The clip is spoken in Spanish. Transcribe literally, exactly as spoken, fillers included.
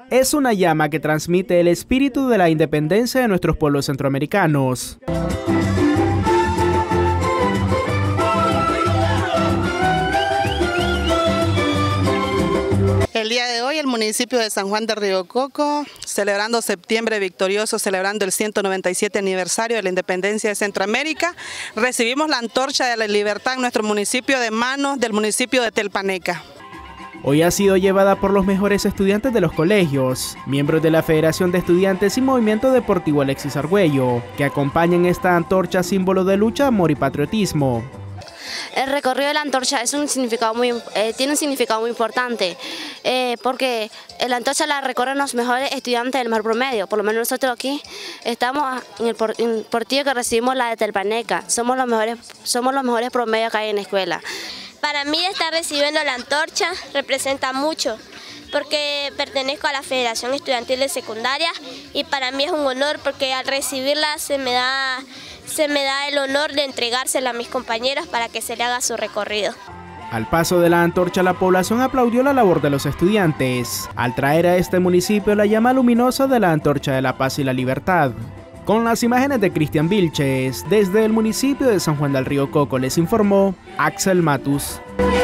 es una llama que transmite el espíritu de la independencia de nuestros pueblos centroamericanos. El día de hoy el municipio de San Juan del Río Coco, celebrando Septiembre Victorioso, celebrando el ciento noventa y siete aniversario de la independencia de Centroamérica, recibimos la antorcha de la libertad en nuestro municipio de manos del municipio de Telpaneca. Hoy ha sido llevada por los mejores estudiantes de los colegios, miembros de la Federación de Estudiantes y Movimiento Deportivo Alexis Argüello, que acompañan esta antorcha símbolo de lucha, amor y patriotismo. El recorrido de la antorcha es un significado muy, eh, tiene un significado muy importante, eh, porque la antorcha la recorren los mejores estudiantes del mejor promedio. Por lo menos nosotros aquí estamos en el, por, en el partido que recibimos la de Telpaneca. Somos los mejores, somos los mejores promedios que hay en la escuela. Para mí estar recibiendo la antorcha representa mucho, porque pertenezco a la Federación Estudiantil de Secundaria y para mí es un honor porque al recibirla se me da, se me da el honor de entregársela a mis compañeros para que se le haga su recorrido. Al paso de la antorcha, la población aplaudió la labor de los estudiantes, al traer a este municipio la llama luminosa de la antorcha de la paz y la libertad. Con las imágenes de Cristian Vilches, desde el municipio de San Juan del Río Coco les informó Axel Matus.